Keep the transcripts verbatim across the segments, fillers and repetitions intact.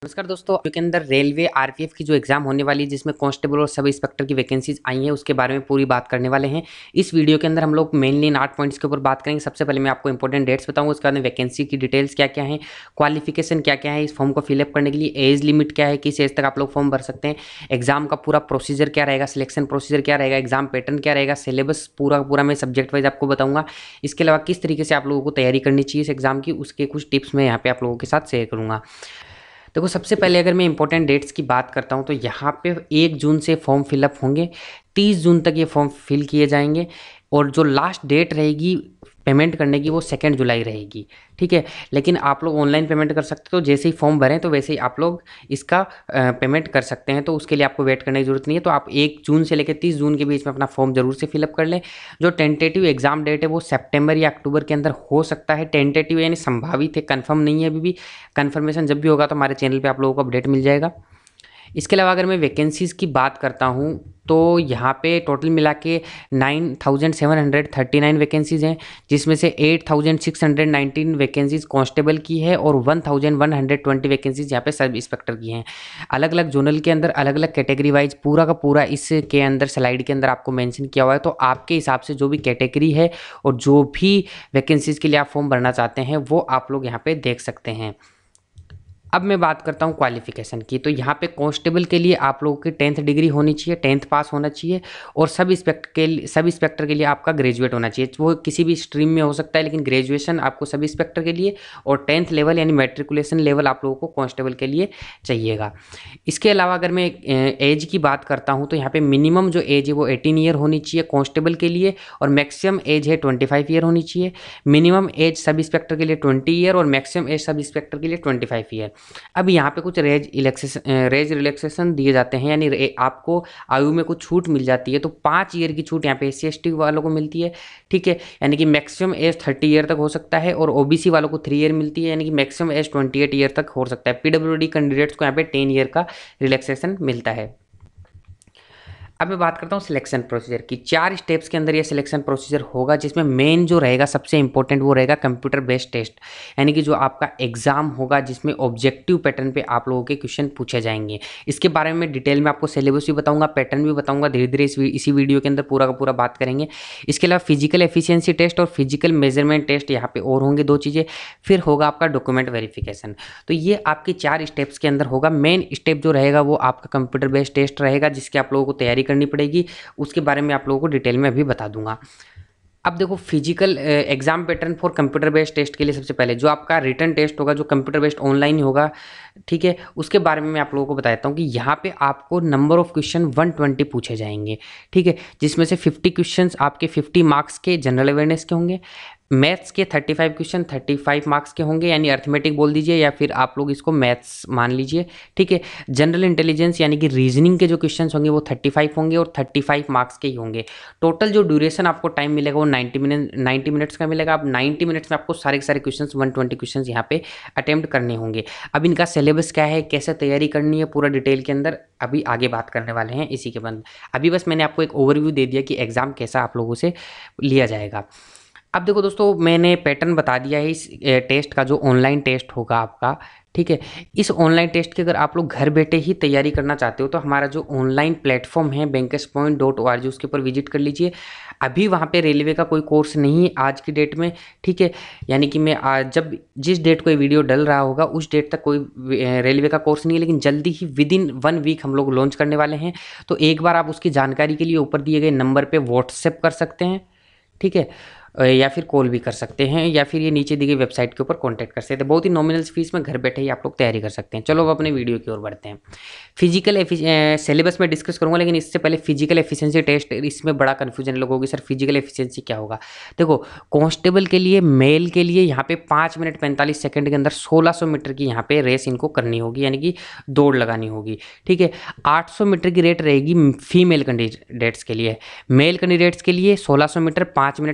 नमस्कार दोस्तों, के अंदर रेलवे आरपीएफ की जो एग्जाम होने वाली है जिसमें कांस्टेबल और सब इंस्पेक्टर की वैकेंसीज आई हैं उसके बारे में पूरी बात करने वाले हैं। इस वीडियो के अंदर हम लोग मेनली इन आठ पॉइंट्स के ऊपर बात करेंगे। सबसे पहले मैं आपको इंपॉर्टेंट डेट्स बताऊंगा, उसके बाद में वैकेंसी की डिटेल्स क्या क्या है, क्वालिफिकेशन क्या क्या है, इस फॉर्म को फिलअप करने के लिए एज लिमिट क्या है, किस एज तक आप लोग फॉर्म भर सकते हैं, एग्जाम का पूरा प्रोसीजर क्या रहेगा, सिलेक्शन प्रोसीजर क्या रहेगा, एग्जाम पैटर्न क्या रहेगा, सिलेबस पूरा पूरा मैं सब्जेक्ट वाइज आपको बताऊंगा। इसके अलावा किस तरीके से आप लोगों को तैयारी करनी चाहिए इस एग्जाम की, उसके कुछ टिप्स मैं यहाँ पे आप लोगों के साथ शेयर करूँगा। देखो, सबसे पहले अगर मैं इंपॉर्टेंट डेट्स की बात करता हूँ तो यहाँ पे एक जून से फॉर्म फिलअप होंगे, तीस जून तक ये फॉर्म फिल किए जाएंगे और जो लास्ट डेट रहेगी पेमेंट करने की वो सेकेंड जुलाई रहेगी। ठीक है, लेकिन आप लोग ऑनलाइन पेमेंट कर सकते हो, तो जैसे ही फॉर्म भरें तो वैसे ही आप लोग इसका पेमेंट कर सकते हैं, तो उसके लिए आपको वेट करने की जरूरत नहीं है। तो आप एक जून से लेकर तीस जून के बीच में अपना फॉर्म जरूर से फिलअप कर लें। जो टेंटेटिव एग्जाम डेट है वो सितंबर या अक्टूबर के अंदर हो सकता है। टेंटेटिव यानी संभावित है, कन्फर्म नहीं है अभी भी। कन्फर्मेशन जब भी होगा तो हमारे चैनल पर आप लोगों को अपडेट मिल जाएगा। इसके अलावा अगर मैं वैकेंसीज़ की बात करता हूँ तो यहाँ पे टोटल मिला के nine thousand seven hundred thirty nine vacancies हैं, जिसमें से eight thousand six hundred nineteen vacancies constable की है और one thousand one hundred twenty vacancies यहाँ पे सब इंस्पेक्टर की हैं। अलग अलग जोनल के अंदर अलग अलग कैटेगरी वाइज पूरा का पूरा इसके अंदर स्लाइड के अंदर आपको मेंशन किया हुआ है। तो आपके हिसाब से जो भी कैटेगरी है और जो भी वैकेंसीज़ के लिए आप फॉर्म भरना चाहते हैं वो आप लोग यहाँ पर देख सकते हैं। अब मैं बात करता हूँ क्वालिफिकेशन की। तो यहाँ पे कांस्टेबल के लिए आप लोगों की टेंथ डिग्री होनी चाहिए, टेंथ पास होना चाहिए, और सब इंस्पेक्टर के लिए सब इंस्पेक्टर के लिए आपका ग्रेजुएट होना चाहिए। वो किसी भी स्ट्रीम में हो सकता है, लेकिन ग्रेजुएशन आपको सब इंस्पेक्टर के लिए और टेंथ लेवल यानी मेट्रिकुलेशन लेवल आप लोगों को कांस्टेबल के लिए चाहिएगा। इसके अलावा अगर मैं एज की बात करता हूँ तो यहाँ पे मिनिमम जो एज है वो एटीन ईयर होनी चाहिए कांस्टेबल के लिए, और मैक्सिमम एज है ट्वेंटी फाइव ईयर होनी चाहिए। मिनिमम एज सब इंस्पेक्टर के लिए ट्वेंटी ईयर और मैक्सिमम एज सब इंस्पेक्टर के लिए ट्वेंटी फाइव ईयर। अब यहाँ पे कुछ रेज इलेक्सेशन रेज रिलैक्सेशन दिए जाते हैं, यानी आपको आयु में कुछ छूट मिल जाती है। तो पाँच ईयर की छूट यहाँ पे एस सी एस टी वालों को मिलती है। ठीक है, यानी कि मैक्सिमम एज थर्टी ईयर तक हो सकता है, और ओबीसी वालों को थ्री ईयर मिलती है, यानी कि maximum age twenty eight year तक हो सकता है। पीडब्ल्यूडी कैंडिडेट्स को यहाँ पे टेन ईयर का रिलैक्सेशन मिलता है। अब मैं बात करता हूँ सिलेक्शन प्रोसीजर की। चार स्टेप्स के अंदर ये सिलेक्शन प्रोसीजर होगा, जिसमें मेन जो रहेगा सबसे इंपॉर्टेंट वो रहेगा कंप्यूटर बेस्ड टेस्ट, यानी कि जो आपका एग्जाम होगा जिसमें ऑब्जेक्टिव पैटर्न पे आप लोगों के क्वेश्चन पूछे जाएंगे। इसके बारे में डिटेल में आपको सिलेबस भी बताऊंगा, पैटर्न भी बताऊंगा, धीरे धीरे इस इसी वीडियो के अंदर पूरा का पूरा बात करेंगे। इसके अलावा फिजिकल एफिशिएंसी टेस्ट और फिजिकल मेजरमेंट टेस्ट यहाँ पे और होंगे दो चीज़ें। फिर होगा आपका डॉक्यूमेंट वेरिफिकेशन। तो ये आपकी चार स्टेप्स के अंदर होगा। मेन स्टेप जो रहेगा वो आपका कंप्यूटर बेस्ड टेस्ट रहेगा, जिसकी आप लोगों को तैयारी करनी पड़ेगी। उसके बारे में आप लोगों को डिटेल में अभी बता दूंगा। अब देखो, physical exam pattern for computer based test के लिए सबसे पहले जो आपका रिटन टेस्ट होगा जो कंप्यूटर बेस्ड ऑनलाइन ही होगा, ठीक है, उसके बारे में मैं आप लोगों को बता देता हूँ कि यहाँ पे आपको number of question one twenty पूछे जाएंगे। ठीक है, जिसमें से फिफ्टी क्वेश्चन आपके फिफ्टी मार्क्स के जनरल अवेयरनेस के होंगे, मैथ्स के thirty five question thirty five marks के होंगे, यानी अर्थमेटिक बोल दीजिए या फिर आप लोग इसको मैथ्स मान लीजिए। ठीक है, जनरल इंटेलिजेंस यानी कि रीजनिंग के जो क्वेश्चन होंगे वो थर्टी फाइव होंगे और थर्टी फाइव मार्क्स के ही होंगे। टोटल जो ड्यूरेशन आपको टाइम मिलेगा वो नाइन्टी मिनट नाइन्टी मिनट्स का मिलेगा। अब नाइन्टी मिनट्स में आपको सारे के सारे क्वेश्चन वन ट्वेंटी क्वेश्चन यहाँ पे अटेम्प्ट करने होंगे। अब इनका सिलेबस क्या है, कैसे तैयारी करनी है, पूरा डिटेल के अंदर अभी आगे बात करने वाले हैं इसी के बाद। अभी बस मैंने आपको एक ओवरव्यू दे दिया कि एग्जाम कैसा आप लोगों से लिया जाएगा। अब देखो दोस्तों, मैंने पैटर्न बता दिया है इस टेस्ट का, जो ऑनलाइन टेस्ट होगा आपका। ठीक है, इस ऑनलाइन टेस्ट की अगर आप लोग घर बैठे ही तैयारी करना चाहते हो तो हमारा जो ऑनलाइन प्लेटफॉर्म है bankers point dot O R G, उसके ऊपर विजिट कर लीजिए। अभी वहाँ पे रेलवे का कोई कोर्स नहीं है आज की डेट में। ठीक है, यानी कि मैं आज जब जिस डेट को ये वीडियो डल रहा होगा उस डेट तक कोई रेलवे का कोर्स नहीं है, लेकिन जल्दी ही विद इन वन वीक हम लोग लॉन्च करने वाले हैं। तो एक बार आप उसकी जानकारी के लिए ऊपर दिए गए नंबर पर व्हाट्सएप कर सकते हैं। ठीक है, या फिर कॉल भी कर सकते हैं, या फिर ये नीचे दी गई वेबसाइट के ऊपर कांटेक्ट कर सकते हैं। बहुत ही नॉमिनल फीस में घर बैठे ही आप लोग तैयारी कर सकते हैं। चलो अब अपने वीडियो की ओर बढ़ते हैं। फिजिकल सिलेबस में डिस्कस करूंगा, लेकिन इससे पहले फिजिकल एफिशिएंसी टेस्ट, इसमें बड़ा कन्फ्यूजन लोगों की, सर फिजिकल एफिशिएंसी क्या होगा। देखो, कांस्टेबल के लिए मेल के लिए यहाँ पे पाँच मिनट पैंतालीस सेकंड के अंदर सोलह सौ मीटर की यहाँ पे रेस इनको करनी होगी, यानी कि दौड़ लगानी होगी। ठीक है, आठ सौ मीटर की रेट रहेगी फीमेल कैंडिडेट्स के लिए। मेल कैंडिडेट्स के लिए सोलह सौ मीटर पाँच मिनट पैंतालीस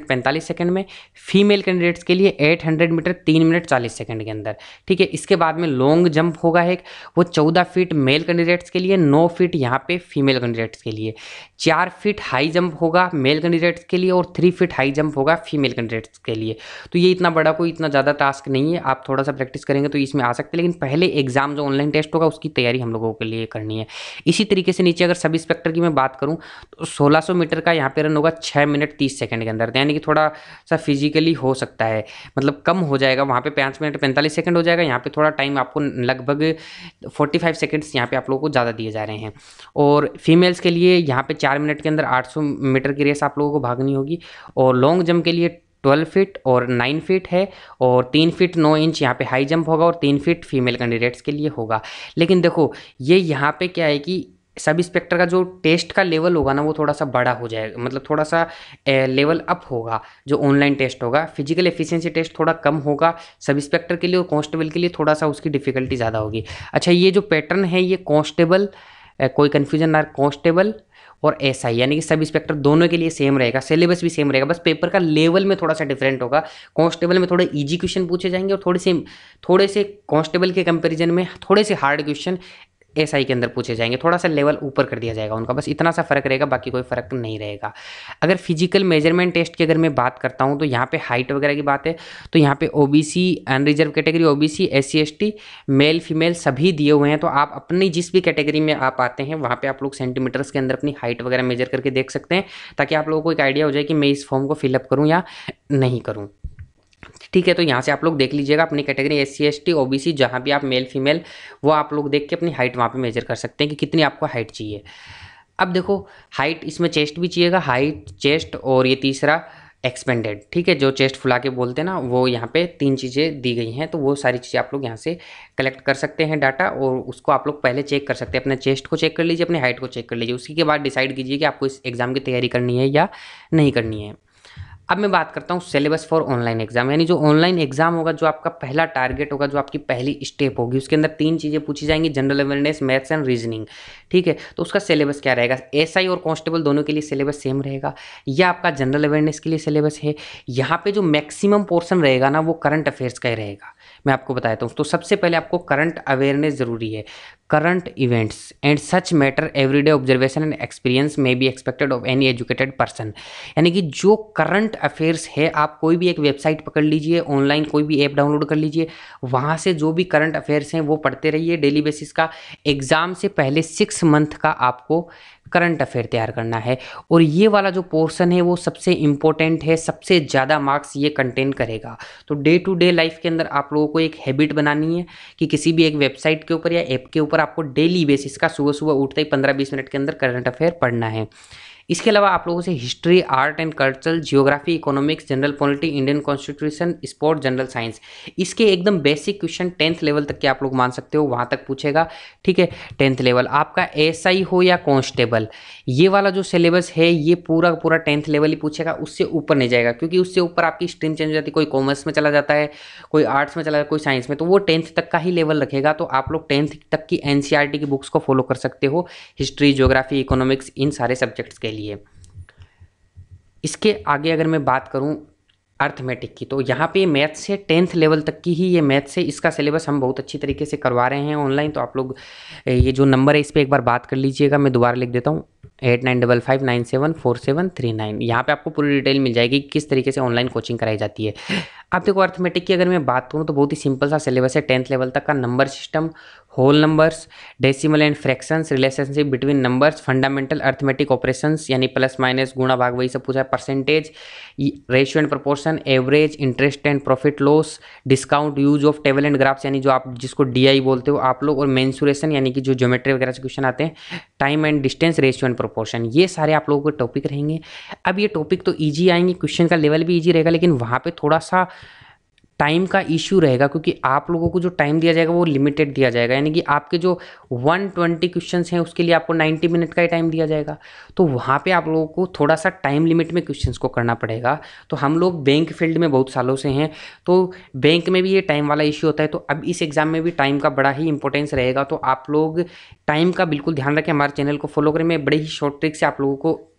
सेकंड में, फीमेल कैंडिडेट्स के लिए आठ सौ मीटर तीन मिनट चालीस सेकंड के अंदर, ठीक है। इसके बाद में लॉन्ग जंप होगा एक, वो चौदह फीट मेल कैंडिडेट्स के लिए, नौ फीट यहाँ पे फीमेल कैंडिडेट्स के लिए, चार फीट हाई जंप होगा मेल कैंडिडेट्स के लिए और थ्री फीट हाई जंप होगा फीमेल कैंडिडेट्स के लिए। तो ये इतना बड़ा कोई इतना ज़्यादा टास्क नहीं है, आप थोड़ा सा प्रैक्टिस करेंगे तो इसमें आ सकते हैं, लेकिन पहले एग्जाम जो ऑनलाइन टेस्ट होगा उसकी तैयारी हम लोगों के लिए करनी है। इसी तरीके से नीचे अगर सब इंस्पेक्टर की मैं बात करूं तो सोलह सौ मीटर का यहाँ पे रन होगा छः मिनट तीस सेकंड के अंदर, यानी कि थोड़ा सा फिजिकली हो सकता है, मतलब कम हो जाएगा, वहाँ पे पाँच मिनट पैंतालीस सेकंड हो जाएगा, यहाँ पे थोड़ा टाइम आपको लगभग पैंतालीस सेकंड्स यहाँ पे आप लोगों को ज़्यादा दिए जा रहे हैं। और फीमेल्स के लिए यहाँ पे चार मिनट के अंदर आठ सौ मीटर की रेस आप लोगों को भागनी होगी। और लॉन्ग जंप के लिए बारह फीट और नौ फीट है, और तीन फीट नौ इंच यहाँ पे हाई जंप होगा और तीन फीट फीमेल कैंडिडेट्स के लिए होगा। लेकिन देखो ये यहाँ पे क्या है कि सब इंस्पेक्टर का जो टेस्ट का लेवल होगा ना वो थोड़ा सा बड़ा हो जाएगा, मतलब थोड़ा सा लेवल अप होगा जो ऑनलाइन टेस्ट होगा। फिजिकल एफिशिएंसी टेस्ट थोड़ा कम होगा सब इंस्पेक्टर के लिए, और कांस्टेबल के लिए थोड़ा सा उसकी डिफिकल्टी ज़्यादा होगी। अच्छा, ये जो पैटर्न है ये कांस्टेबल, कोई कन्फ्यूजन ना, कांस्टेबल और एसआई यानी कि सब इंस्पेक्टर दोनों के लिए सेम रहेगा, सिलेबस भी सेम रहेगा, बस पेपर का लेवल में थोड़ा सा डिफरेंट होगा। कांस्टेबल में थोड़े इजी क्वेश्चन पूछे जाएंगे और थोड़े से थोड़े से कांस्टेबल के कंपैरिजन में थोड़े से हार्ड क्वेश्चन एसआई के अंदर पूछे जाएंगे, थोड़ा सा लेवल ऊपर कर दिया जाएगा उनका, बस इतना सा फर्क रहेगा, बाकी कोई फर्क नहीं रहेगा। अगर फिजिकल मेजरमेंट टेस्ट की अगर मैं बात करता हूं तो यहाँ पे हाइट वगैरह की बात है तो यहाँ पे OBC, unreserved category, OBC, SC ST, male female सभी दिए हुए हैं। तो आप अपनी जिस भी कैटेगरी में आप आते हैं वहाँ पे आप लोग सेंटीमीटर्स के अंदर अपनी हाइट वगैरह मेजर करके देख सकते हैं, ताकि आप लोगों को एक आइडिया हो जाए कि मैं इस फॉर्म को फिलअप करूँ या नहीं करूँ, ठीक है। तो यहाँ से आप लोग देख लीजिएगा अपनी category S C S T O B C, जहाँ भी आप मेल फीमेल वो आप लोग देख के अपनी हाइट वहाँ पे मेजर कर सकते हैं कि कितनी आपको हाइट चाहिए। अब देखो हाइट, इसमें चेस्ट भी चाहिएगा, हाइट, चेस्ट, और ये तीसरा एक्सपेंडेड, ठीक है, जो चेस्ट फुला के बोलते हैं ना, वो यहाँ पे तीन चीज़ें दी गई हैं। तो वो सारी चीज़ें आप लोग यहाँ से कलेक्ट कर सकते हैं डाटा, और उसको आप लोग पहले चेक कर सकते हैं, अपने चेस्ट को चेक कर लीजिए, अपनी हाइट को चेक कर लीजिए, उसी के बाद डिसाइड कीजिए कि आपको इस एग्ज़ाम की तैयारी करनी है या नहीं करनी है। अब मैं बात करता हूँ सिलेबस फॉर ऑनलाइन एग्जाम, यानी जो ऑनलाइन एग्जाम होगा, जो आपका पहला टारगेट होगा, जो आपकी पहली स्टेप होगी, उसके अंदर तीन चीज़ें पूछी जाएंगी, general awareness, maths and reasoning, ठीक है। तो उसका सिलेबस क्या रहेगा, एसआई और कांस्टेबल दोनों के लिए सिलेबस सेम रहेगा, या आपका जनरल अवेयरनेस के लिए सिलेबस है। यहाँ पे जो मैक्सिमम पोर्शन रहेगा ना वो करंट अफेयर्स का ही रहेगा, मैं आपको बताता हूँ। तो सबसे पहले आपको करंट अवेयरनेस जरूरी है, current events and such matter everyday observation and experience may be expected of any educated person, यानी कि जो करंट अफेयर्स है, आप कोई भी एक वेबसाइट पकड़ लीजिए, ऑनलाइन कोई भी ऐप डाउनलोड कर लीजिए, वहाँ से जो भी करंट अफेयर्स हैं वो पढ़ते रहिए डेली बेसिस का। एग्ज़ाम से पहले सिक्स मंथ का आपको करंट अफेयर तैयार करना है, और ये वाला जो पोर्शन है वो सबसे इम्पोर्टेंट है, सबसे ज़्यादा मार्क्स ये कंटेन करेगा। तो डे टू डे लाइफ के अंदर आप लोगों को एक हैबिट बनानी है कि किसी भी एक वेबसाइट के ऊपर या ऐप के ऊपर आपको डेली बेसिस का सुबह सुबह उठते ही पंद्रह बीस मिनट के अंदर करंट अफेयर पढ़ना है। इसके अलावा आप लोगों से history, art and cultural, geography, economics, general polity, Indian constitution, sport, general science, इसके एकदम बेसिक क्वेश्चन टेंथ लेवल तक के आप लोग मान सकते हो, वहाँ तक पूछेगा, ठीक है। टेंथ लेवल आपका एसआई हो या कांस्टेबल, ये वाला जो सिलेबस है ये पूरा पूरा टेंथ लेवल ही पूछेगा, उससे ऊपर नहीं जाएगा, क्योंकि उससे ऊपर आपकी स्ट्रीम चेंज हो जाती है, कोई कॉमर्स में चला जाता है, कोई आर्ट्स में चला जाता है, कोई साइंस में, तो वो टेंथ तक का ही लेवल रखेगा। तो आप लोग टेंथ तक की एनसीईआरटी की बुक्स को फॉलो कर सकते हो, हिस्ट्री, ज्योग्राफी, इकोनॉमिक्स, इन सारे सब्जेक्ट्स के लिए। इसके आगे अगर मैं बात करूं अर्थमेटिक की, तो यहाँ पे मैथ्स से टेंथ लेवल तक की ही ये मैथ्स से, इसका सिलेबस हम बहुत अच्छी तरीके से करवा रहे हैं ऑनलाइन। तो आप लोग ये जो नंबर है इस पर एक बार बात कर लीजिएगा, मैं दोबारा लिख देता हूँ, eight nine double five nine seven four seven three nine. यहाँ पर आपको पूरी डिटेल मिल जाएगी किस तरीके से ऑनलाइन कोचिंग कराई जाती है। अब देखो अर्थमेटिक की अगर मैं बात करूँ तो बहुत ही सिंपल सा सिलेबस है, टेंथ लेवल तक का, number system, whole numbers, decimal and fractions, relationship between numbers, fundamental arithmetic operations यानी प्लस माइनस गुणा भाग वही सब पूछा है, percentage, ratio and proportion, average, interest and profit loss, discount, use of table and graphs यानी जो आप जिसको डीआई बोलते हो आप लोग, और मेंसुरेशन यानी कि जो ज्योमेट्री वगैरह से क्वेश्चन आते हैं, time and distance, ratio and proportion, ये सारे आप लोगों के टॉपिक रहेंगे। अब ये टॉपिक तो ईजी आएंगे, क्वेश्चन का लेवल भी ईजी रहेगा, लेकिन वहाँ पर थोड़ा सा टाइम का इशू रहेगा, क्योंकि आप लोगों को जो टाइम दिया जाएगा वो लिमिटेड दिया जाएगा, यानी कि आपके जो एक सौ बीस क्वेश्चंस हैं उसके लिए आपको नब्बे मिनट का ही टाइम दिया जाएगा। तो वहाँ पे आप लोगों को थोड़ा सा टाइम लिमिट में क्वेश्चंस को करना पड़ेगा। तो हम लोग बैंक फील्ड में बहुत सालों से हैं, तो बैंक में भी ये टाइम वाला इशू होता है, तो अब इस एग्ज़ाम में भी टाइम का बड़ा ही इंपॉर्टेंस रहेगा। तो आप लोग टाइम का बिल्कुल ध्यान रखें, हमारे चैनल को फॉलो करें, मैं बड़े ही शॉर्ट ट्रिक से आप लोगों को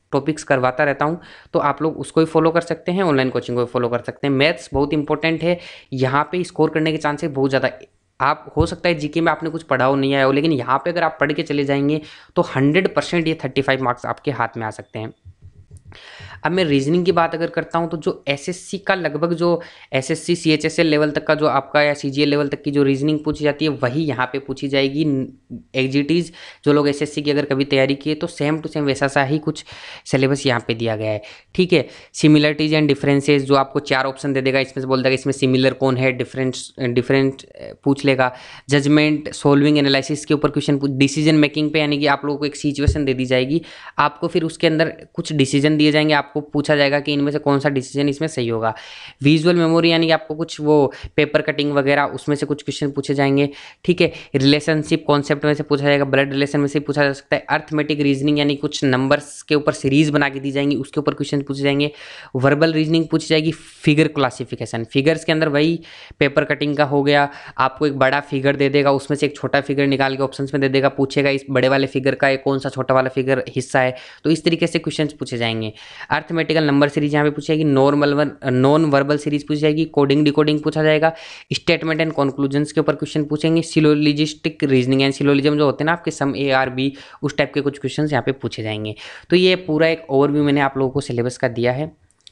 टॉपिक्स करवाता रहता हूँ, तो आप लोग उसको ही फॉलो कर सकते हैं, ऑनलाइन कोचिंग को भी फॉलो कर सकते हैं। मैथ्स बहुत इंपॉर्टेंट है, यहाँ पे स्कोर करने के चांसेस बहुत ज़्यादा। आप हो सकता है जीके में आपने कुछ पढ़ा हो नहीं आया हो, लेकिन यहाँ पे अगर आप पढ़ के चले जाएंगे तो हंड्रेड परसेंट ये थर्टी फाइव मार्क्स आपके हाथ में आ सकते हैं। अब मैं रीजनिंग की बात अगर करता हूँ तो जो एसएससी का लगभग जो एसएससी सीएचएसएल लेवल तक का जो आपका या सीजीएल लेवल तक की जो रीजनिंग पूछी जाती है वही यहाँ पे पूछी जाएगी। एग्जीटीज जो लोग एसएससी की अगर कभी तैयारी किए तो सेम टू सेम वैसा सा ही कुछ सिलेबस यहाँ पे दिया गया है, ठीक है। सिमिलरिटीज एंड डिफरेंसेस जो आपको चार ऑप्शन दे देगा, इसमें से बोल देगा इसमें सिमिलर कौन है, डिफरेंस डिफरेंट पूछ लेगा। जजमेंट, सोल्विंग, एनालिसिस के ऊपर क्वेश्चन, डिसीजन मेकिंग पे यानी कि आप लोगों को एक सिचुएशन दे दी जाएगी, आपको फिर उसके अंदर कुछ डिसीजन दिए जाएंगे, आपको पूछा जाएगा कि इनमें से कौन सा डिसीजन इसमें सही होगा। विजुअल मेमोरी यानी कि आपको कुछ वो पेपर कटिंग वगैरह उसमें से कुछ क्वेश्चन पूछे जाएंगे, ठीक है। रिलेशनशिप कॉन्सेप्ट में से पूछा जाएगा, ब्लड रिलेशन में से पूछा जा सकता है। अर्थमेटिक रीजनिंग यानी कुछ नंबर्स के ऊपर सीरीज बना के दी जाएंगी, उसके ऊपर क्वेश्चन पूछे जाएंगे। वर्बल रीजनिंग पूछी जाएगी। फिगर क्लासिफिकेशन, फिगर्स के अंदर वही पेपर कटिंग का हो गया, आपको एक बड़ा फिगर दे देगा, उसमें से एक छोटा फिगर निकाल के ऑप्शंस में दे देगा, पूछेगा इस बड़े वाले फिगर का एक कौन सा छोटा वाला फिगर हिस्सा है, तो इस तरीके से क्वेश्चंस पूछे जाएंगे। अर्थमेटिकल नंबर सीरीज यहाँ पे पूछी जाएगी। नॉर्मल नॉन वर्बल सीरीज पूछी जाएगी। कोडिंग डिकोडिंग पूछा जाएगा। स्टेटमेंट एंड कंक्लूजन्स के ऊपर क्वेश्चन पूछेंगे। सिलोजिस्टिक रीजनिंग एंड सिलोजिज्म जो होते हैं ना आपके सम ए आर बी, उस टाइप के कुछ क्वेश्चन यहाँ पे पूछे जाएंगे। तो ये पूरा एक ओवरव्यू मैंने आप लोगों को सिलेबस का दिया है।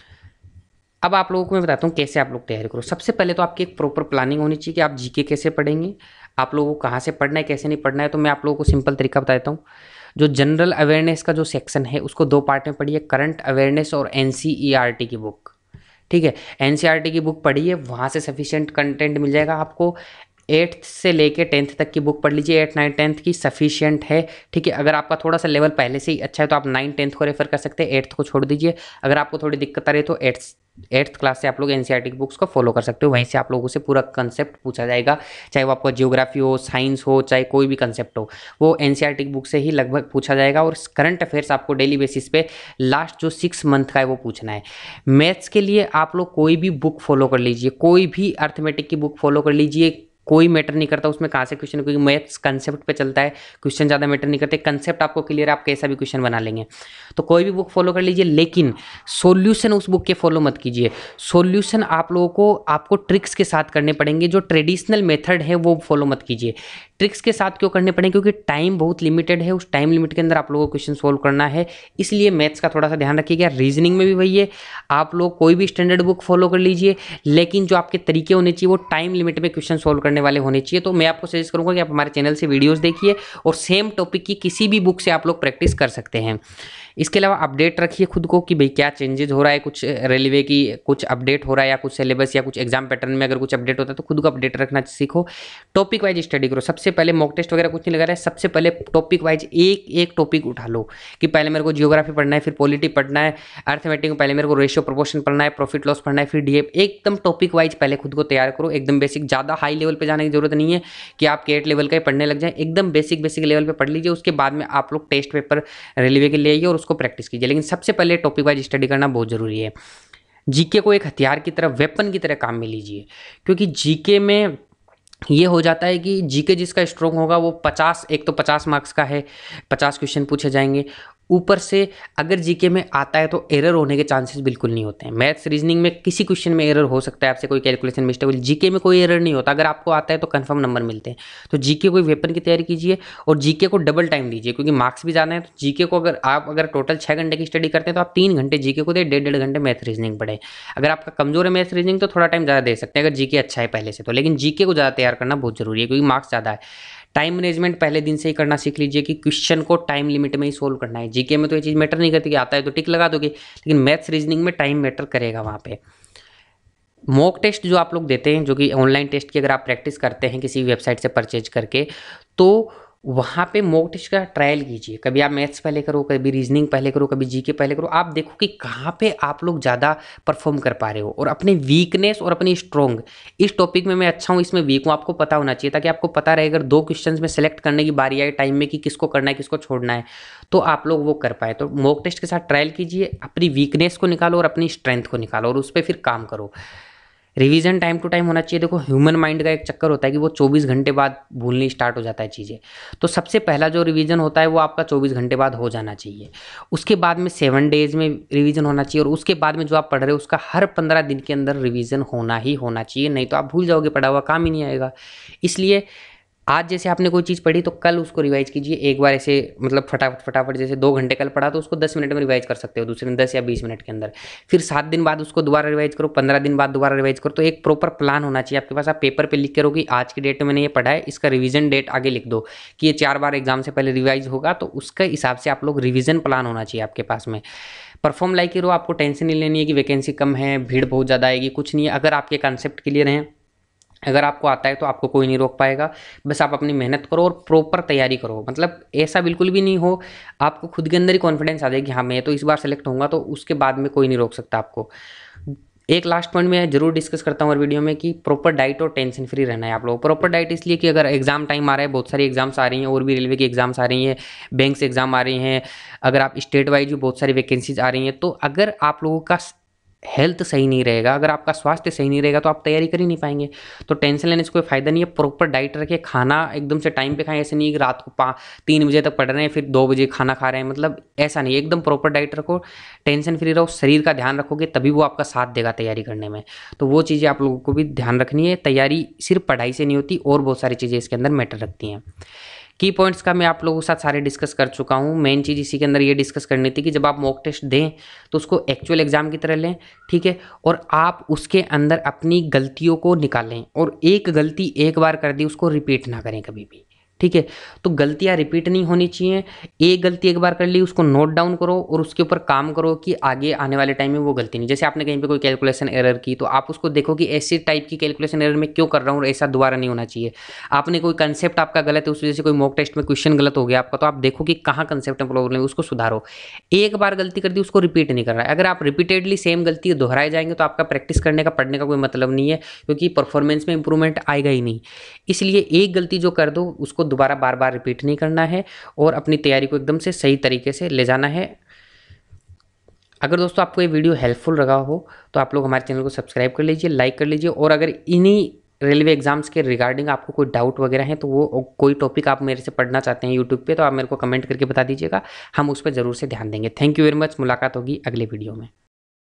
अब आप लोगों को मैं बताता हूँ कैसे आप लोग तैयारी करो। सबसे पहले तो आपकी एक प्रॉपर प्लानिंग होनी चाहिए कि आप जीके कैसे पढ़ेंगे, आप लोगों को कहाँ से पढ़ना है, कैसे नहीं पढ़ना है। तो मैं आप लोगों को सिंपल तरीका बताता हूँ। जो जनरल अवेयरनेस का जो सेक्शन है उसको दो पार्ट में पढ़िए, करंट अवेयरनेस और एनसीईआरटी की बुक, ठीक है। एनसीईआरटी की बुक पढ़िए, वहाँ से सफिशिएंट कंटेंट मिल जाएगा आपको। एट्थ से लेके टेंथ तक की बुक पढ़ लीजिए, एट नाइन टेंथ की सफिशिएंट है, ठीक है। अगर आपका थोड़ा सा लेवल पहले से ही अच्छा है तो आप नाइन टेंथ को रेफर कर सकते हैं, एट्थ को छोड़ दीजिए। अगर आपको थोड़ी दिक्कत आ रही है तो एट्थ एट्थ क्लास से आप लोग एनसीईआरटी की बुक्स को फॉलो कर सकते हो, वहीं से आप लोगों से पूरा कंसेप्ट पूछा जाएगा, चाहे वो आपका ज्योग्राफी हो, साइंस हो, चाहे कोई भी कंसेप्ट हो, वो एनसीईआरटी की बुक से ही लगभग पूछा जाएगा। और करंट अफेयर्स आपको डेली बेसिस पे लास्ट जो सिक्स मंथ का है वो पूछना है। मैथ्स के लिए आप लोग कोई भी बुक फॉलो कर लीजिए, कोई भी अर्थमेटिक की बुक फॉलो कर लीजिए, कोई मैटर नहीं करता उसमें कहाँ से क्वेश्चन, क्योंकि मैथ्स कंसेप्ट पे चलता है, क्वेश्चन ज़्यादा मैटर नहीं करते, कंसेप्ट आपको क्लियर है, आप कैसा भी क्वेश्चन बना लेंगे। तो कोई भी बुक फॉलो कर लीजिए, लेकिन सॉल्यूशन उस बुक के फॉलो मत कीजिए। सॉल्यूशन आप लोगों को आपको ट्रिक्स के साथ करने पड़ेंगे, जो ट्रेडिशनल मेथड है वो फॉलो मत कीजिए। ट्रिक्स के साथ क्यों करने पड़ेंगे, क्योंकि टाइम बहुत लिमिटेड है, उस टाइम लिमिट के अंदर आप लोगों को क्वेश्चन सोल्व करना है, इसलिए मैथ्स का थोड़ा सा ध्यान रखिएगा। रीजनिंग में भी वही है, आप लोग कोई भी स्टैंडर्ड बुक फॉलो कर लीजिए, लेकिन जो आपके तरीके होने चाहिए वो टाइम लिमिट में क्वेश्चन सोल्व करने वाले होने चाहिए। तो मैं आपको सजेस्ट करूंगा कि आप हमारे चैनल से वीडियोस देखिए और सेम टॉपिक की किसी भी बुक से आप लोग प्रैक्टिस कर सकते हैं। इसके अलावा अपडेट रखिए खुद को कि भाई क्या चेंजेस हो रहा है, कुछ रेलवे की कुछ अपडेट हो रहा है या कुछ सिलेबस या कुछ एग्जाम पैटर्न में अगर कुछ अपडेट होता है तो खुद को अपडेट रखना सीखो। टॉपिक वाइज स्टडी करो। सबसे पहले मॉक टेस्ट वगैरह कुछ नहीं लगा रहा है, सबसे पहले टॉपिक वाइज एक एक टॉपिक उठा लो कि पहले मेरे को जियोग्राफी पढ़ना है, फिर पॉलिटी पढ़ना है, अर्थमेटिक में पहले मेरे को रेशियो प्रोपोर्शन पढ़ना है, प्रॉफिट लॉस पढ़ना है, फिर डीएफ। एकदम टॉपिक वाइज पहले खुद को तैयार करो, एकदम बेसिक। ज़्यादा हाई लेवल पे जाने की जरूरत नहीं है कि आप केट लेवल का ही पढ़ने लग जाए, एकदम बेसिक बेसिक लेवल पे पढ़ लीजिए। उसके बाद में आप लोग टेस्ट पेपर रेलवे के लिए आइए और उसको प्रैक्टिस कीजिए, लेकिन सबसे पहले टॉपिक वाइज स्टडी करना बहुत जरूरी है। जीके को एक हथियार की तरह, वेपन की तरह काम में लीजिए, क्योंकि जीके में ये हो जाता है कि जीके जिसका स्ट्रॉन्ग होगा वो पचास, एक तो पचास मार्क्स का है, पचास क्वेश्चन पूछे जाएंगे, ऊपर से अगर जीके में आता है तो एरर होने के चांसेस बिल्कुल नहीं होते हैं। मैथ्स रीजनिंग में किसी क्वेश्चन में एरर हो सकता है, आपसे कोई कैलकुलेशन मिस्टेक, जीके में कोई एरर नहीं होता, अगर आपको आता है तो कंफर्म नंबर मिलते हैं। तो जीके को वेपन की तैयारी कीजिए और जीके को डबल टाइम दीजिए, क्योंकि मार्क्स भी ज़्यादा है। तो जीके को अगर आप अगर टोटल छः घंटे की स्टडी करते हैं तो आप तीन घंटे जीके को दे, डेढ़ डेढ़ घंटे मैथ रीजनिंग पढ़े। अगर आपका कमजोर है मैथ रीजनिंग तो थोड़ा टाइम ज़्यादा दे सकते हैं, अगर जीके अच्छा है पहले से तो, लेकिन जीके को ज़्यादा तैयार करना बहुत जरूरी है क्योंकि मार्क्स ज़्यादा है। टाइम मैनेजमेंट पहले दिन से ही करना सीख लीजिए कि क्वेश्चन को टाइम लिमिट में ही सोल्व करना है। जीके में तो ये चीज़ मैटर नहीं करती कि आता है तो टिक लगा दोगे, लेकिन मैथ्स रीजनिंग में टाइम मैटर करेगा वहाँ पे। मॉक टेस्ट जो आप लोग देते हैं, जो कि ऑनलाइन टेस्ट की अगर आप प्रैक्टिस करते हैं किसी वेबसाइट से परचेज करके, तो वहाँ पे मॉक टेस्ट का ट्रायल कीजिए। कभी आप मैथ्स पहले करो, कभी रीजनिंग पहले करो, कभी जीके पहले करो। आप देखो कि कहाँ पे आप लोग ज़्यादा परफॉर्म कर पा रहे हो और अपने वीकनेस और अपनी स्ट्रॉन्ग, इस टॉपिक में मैं अच्छा हूँ, इसमें वीक हूँ, आपको पता होना चाहिए, ताकि आपको पता रहे अगर दो क्वेश्चंस में सेलेक्ट करने की बारी आए टाइम में कि किसको करना है किसको छोड़ना है, तो आप लोग वो कर पाए। तो मॉक टेस्ट के साथ ट्रायल कीजिए, अपनी वीकनेस को निकालो और अपनी स्ट्रेंथ को निकालो और उस पर फिर काम करो। रिवीजन टाइम टू टाइम होना चाहिए। देखो ह्यूमन माइंड का एक चक्कर होता है कि वो चौबीस घंटे बाद भूलनी स्टार्ट हो जाता है चीज़ें। तो सबसे पहला जो रिवीजन होता है वो आपका चौबीस घंटे बाद हो जाना चाहिए। उसके बाद में सेवन डेज में रिवीजन होना चाहिए, और उसके बाद में जो आप पढ़ रहे हो उसका हर पंद्रह दिन के अंदर रिवीजन होना ही होना चाहिए, नहीं तो आप भूल जाओगे, पढ़ा हुआ काम ही नहीं आएगा। इसलिए आज जैसे आपने कोई चीज़ पढ़ी तो कल उसको रिवाइज कीजिए एक बार ऐसे, मतलब फटाफट फटाफट। जैसे दो घंटे कल पढ़ा तो उसको दस मिनट में रिवाइज कर सकते हो, दूसरे दिन दस या बीस मिनट के अंदर। फिर सात दिन बाद उसको दोबारा रिवाइज करो, पंद्रह दिन बाद दोबारा रिवाइज करो। तो एक प्रॉपर प्लान होना चाहिए आपके पास। आप पेपर पे लिख के रहो कि आज की डेट में मैंने ये पढ़ा है, इसका रिवीजन डेट आगे लिख दो कि ये चार बार एग्जाम से पहले रिवाइज होगा, तो उसके हिसाब से आप लोग रिवीजन प्लान होना चाहिए आपके पास में। परफॉर्म लाइक हीरो, आपको टेंशन नहीं लेनी है कि वैकेंसी कम है, भीड़ बहुत ज़्यादा आएगी, कुछ नहीं है। अगर आपके कॉन्सेप्ट क्लियर हैं, अगर आपको आता है तो आपको कोई नहीं रोक पाएगा। बस आप अपनी मेहनत करो और प्रॉपर तैयारी करो। मतलब ऐसा बिल्कुल भी नहीं हो, आपको खुद के अंदर ही कॉन्फिडेंस आ जाएगी, हाँ मैं तो इस बार सेलेक्ट होऊंगा, तो उसके बाद में कोई नहीं रोक सकता आपको। एक लास्ट पॉइंट मैं जरूर डिस्कस करता हूँ और वीडियो में कि प्रॉपर डाइट और टेंशन फ्री रहना है आप लोगों को। प्रॉपर डाइट इसलिए कि अगर एग्जाम टाइम आ रहा है, बहुत सारी एग्जाम्स आ रही हैं, और भी रेलवे की एग्जाम्स आ रही हैं, बैंक्स एग्जाम आ रही हैं, अगर आप स्टेट वाइज भी बहुत सारी वैकेंसीज आ रही हैं, तो अगर आप लोगों का हेल्थ सही नहीं रहेगा, अगर आपका स्वास्थ्य सही नहीं रहेगा, तो आप तैयारी कर ही नहीं पाएंगे। तो टेंशन लेने से कोई फायदा नहीं है। प्रॉपर डाइट रखें, खाना एकदम से टाइम पे खाएं। ऐसे नहीं कि रात को पा तीन बजे तक पढ़ रहे हैं फिर दो बजे खाना खा रहे हैं, मतलब ऐसा नहीं। एकदम प्रॉपर डाइट रखो, टेंशन फ्री रहो, शरीर का ध्यान रखोगे तभी वो आपका साथ देगा तैयारी करने में। तो वो चीज़ें आप लोगों को भी ध्यान रखनी है। तैयारी सिर्फ पढ़ाई से नहीं होती, और बहुत सारी चीज़ें इसके अंदर मैटर रखती हैं। की पॉइंट्स का मैं आप लोगों के साथ सारे डिस्कस कर चुका हूँ। मेन चीज़ इसी के अंदर ये डिस्कस करनी थी कि जब आप मॉक टेस्ट दें तो उसको एक्चुअल एग्जाम की तरह लें, ठीक है, और आप उसके अंदर अपनी गलतियों को निकालें, और एक गलती एक बार कर दी उसको रिपीट ना करें कभी भी, ठीक है। तो गलतियां रिपीट नहीं होनी चाहिए। एक गलती एक बार कर ली उसको नोट डाउन करो और उसके ऊपर काम करो कि आगे आने वाले टाइम में वो गलती नहीं। जैसे आपने कहीं पे कोई कैलकुलेशन एरर की तो आप उसको देखो कि ऐसी टाइप की कैलकुलेशन एरर में क्यों कर रहा हूँ, और ऐसा दोबारा नहीं होना चाहिए। आपने कोई कंसेप्ट आपका गलत है, उस वजह से कोई मॉक टेस्ट में क्वेश्चन गलत हो गया आपका, तो आप देखो कि कहाँ कंसेप्ट में प्रॉब्लम है, उसको सुधारो। एक बार गलती कर दी उसको रिपीट नहीं करना है। अगर आप रिपीटेडली सेम गलती दोहराए जाएंगे तो आपका प्रैक्टिस करने का, पढ़ने का कोई मतलब नहीं है, क्योंकि परफॉर्मेंस में इंप्रूवमेंट आएगा ही नहीं। इसलिए एक गलती जो कर दो उसको दोबारा बार बार रिपीट नहीं करना है, और अपनी तैयारी को एकदम से सही तरीके से ले जाना है। अगर दोस्तों आपको ये वीडियो हेल्पफुल लगा हो तो आप लोग हमारे चैनल को सब्सक्राइब कर लीजिए, लाइक कर लीजिए, और अगर इन्हीं रेलवे एग्जाम्स के रिगार्डिंग आपको कोई डाउट वगैरह है तो वो कोई टॉपिक आप मेरे से पढ़ना चाहते हैं यूट्यूब पे, तो आप मेरे को कमेंट करके बता दीजिएगा, हम उस पर ज़रूर से ध्यान देंगे। Thank you very much. मुलाकात होगी अगले वीडियो में।